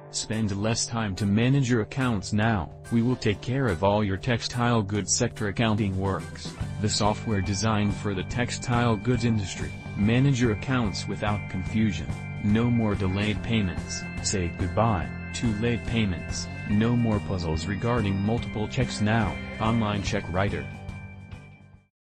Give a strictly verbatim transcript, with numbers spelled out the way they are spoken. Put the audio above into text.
Spend less time to manage your accounts now. We will take care of all your textile goods sector accounting works. The software designed for the textile goods industry. Manage your accounts without confusion. No more delayed payments. Say goodbye to late payments. No more puzzles regarding multiple checks now. Online Check Writer.